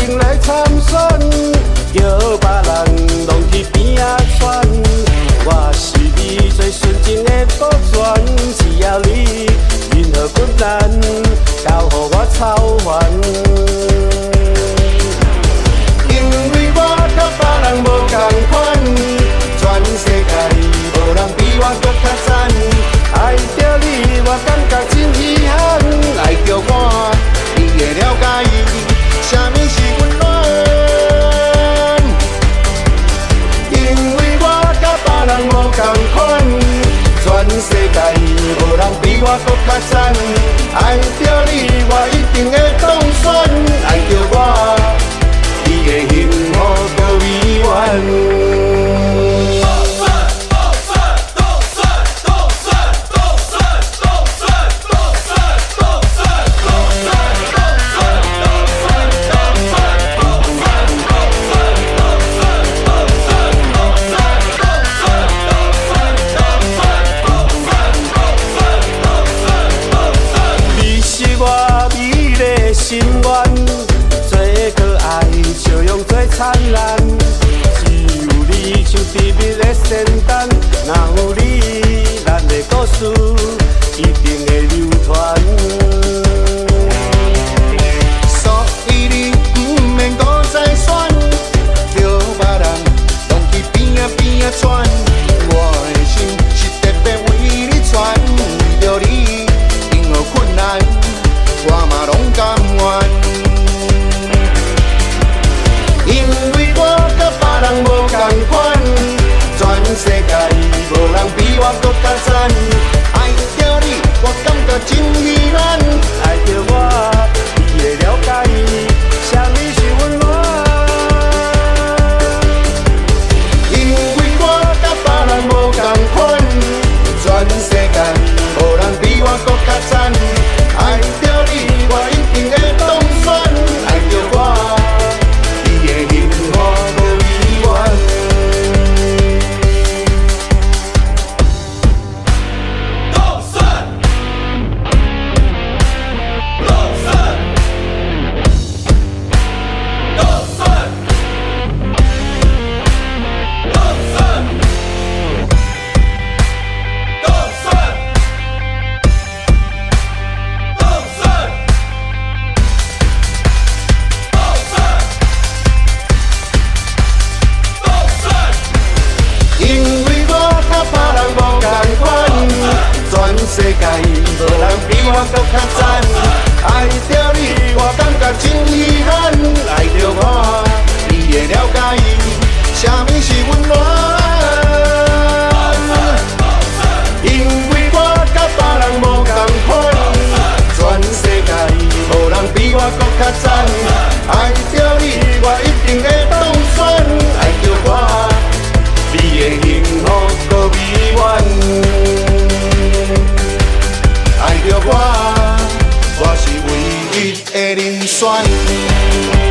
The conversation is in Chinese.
定来参选，叫别人拢去边仔喘。我是你最纯情的保全，只要你任何困难，交予我操烦。因为我甲别人无同款，全世界无人比我搁较赞。爱着你，我感觉真遗憾。爱着我，你会了解啥物是温暖。因为我甲别人无同款，全世界无人比我搁较赞。爱着你，我一定会当选。爱着我，你的幸福搁美满。心愿做可爱，笑容做灿烂。只有你像甜蜜的仙丹，若有你，咱的故事一定会流传。所以你不免搁再选，叫别人拢去边仔边仔喘。我的心是特别为你传，为着你任何困难，我嘛拢甘愿，因为我甲别人无同款，全世界无人比我搁较赞。爱着你，我感觉真稀罕。爱着我，你会了解啥物是温暖。因为我甲别人无同款，全世界无人比我搁较赞。爱着你，我一定会当选。爱着我，你的幸福搁美满。当选，当选，当选，当选，当选。世界无人比我搁较赞，爱着你，我感觉真遗憾。爱着我，你会了解啥物是温暖。因为我甲别人无同款，全世界无人比我搁较赞。爱着你，我一定会当选。爱着我，你的幸福搁美满。爱着我，我是唯一的人选。